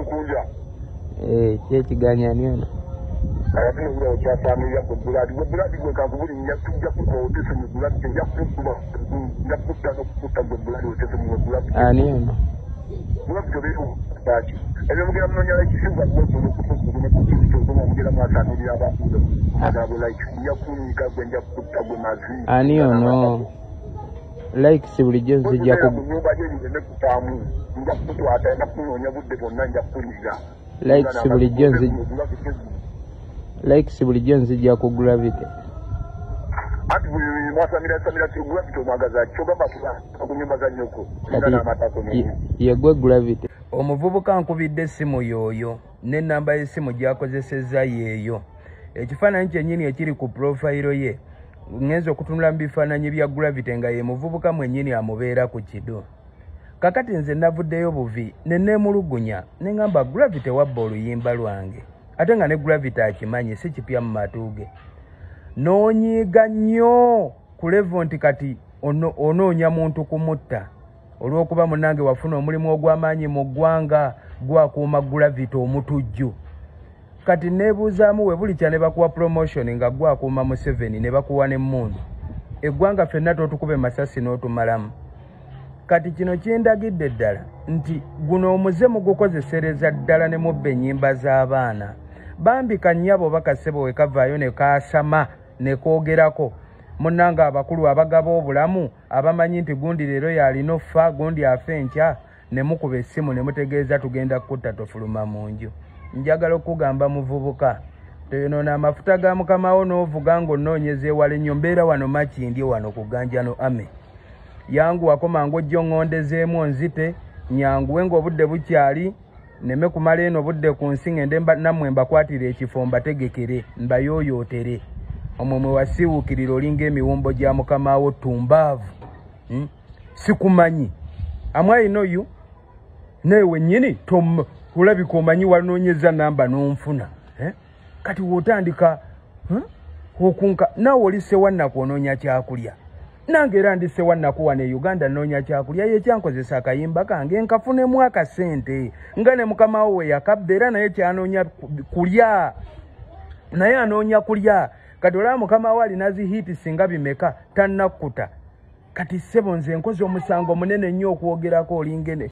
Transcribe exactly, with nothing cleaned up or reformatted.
kukunja. Eh, kye kiganyani ono. Kaya bino biro kya family yako buladi. Buladi gwe kakubuli nyakuja kuko otese mu buladi nyakuba nyakuta no kuta buladi otese mu buladi. Ani ono. Buladi biro baki. Ebe mugira mnonya ekisiza gwe kuno kufuku ne kukiso kuma mugira mwasamiri aba. Adabo like nyakunika gwe nyakuta gwe mazi. Ani ono. Like si bulijjo nzija ku nyumba je ngende kutamu. Nja kutwata na kunonya budde bonna nja kuliza. Like si bulijjo nzija Like si bulijjo nzija ku Gravity. Ati buli mwasamira samira ki Gravity omwagaza kyogamba ku nyumba za nyoko. Ndana matako ne. Ye gwe Gravity. Omuvubuka nkubidde essimu yooyo n'ennamba y'essimu gy'akozesezza yeeyo. Ekifaananyi kyennyini ekiri ku profile ye ngenza okutunula mu bifaananyi bya Gravity nga ye muvubuka mwennyini amubeera ku kido. Kakati nze navuddeyo buvi ne neemulugunya ne ngamba Gravity wabba oluyimba lwange. Ate nga ne Gravity akimanyi si kipya mu matuuge. Noonyiiga nnyo ku levo nti kati ono, onoonya muntu kumutta. Olw'okuba munnange wafuna omulimu ogw'amaanyi mu ggwanga gwakuuma Gravity omutujju. Kati neebuuzaamu we buli kya ne bakuwa promotion nga gwakuuma mu seven ne bakuwa n'emmundu. Eggwanga ffenna totukube masasi n'otumalamu. Kati kino kindagidde ddala nti guno omuze mugukozesereza ddala ne mubba ennyimba z'abaana. Bambi kannyabo bakasebo we kavaayo ne kaasama ne koogerako. Munnanga abakulu abagaba obulamu abamanyi nti gundi leero yalina offa gundi afa enkya ne mukuba essimu ne mutegeeza tugenda kutta tofuluma mu nju. Njagala okugamba muvubuka toyonoona amafuta ga mukamawo n'ovuga ng'onoonyeza ewala ennyo mbeera wano makindi wano ku Ganjano Ame. Yangu wakoma ng'ojjo ngondezeemu onzite nyanguwe ng'obudde bukyali neme kumala eno budde ku nsi ngende nammwe mbakwatira ekifo mbategekere mbayooyootere omwe mwe wasiwuukirira olinga emiwumbo gya mukamawo tumbaavu. hmm? Sikumanyi amwe I know you naye wennyini tom ulabika omanyi wanoonyeza namba n'onfuna eh? Kati wotandika hmm? okunka naawe oli sewannaku onoonya kyakulya nange era ndi sewannaku wane e Uganda noonya kyakulya ye kyankozesa akayimba kange nkafunemu akasente nga ne mukamawo we yakabba era naye kyanoonya kulya naye anoonya kulya kati olaba mukamawo alina zihiti singa bimeka tannakkuta kati ssebo nze nkoze omusango munene nnyo okwogerako olingene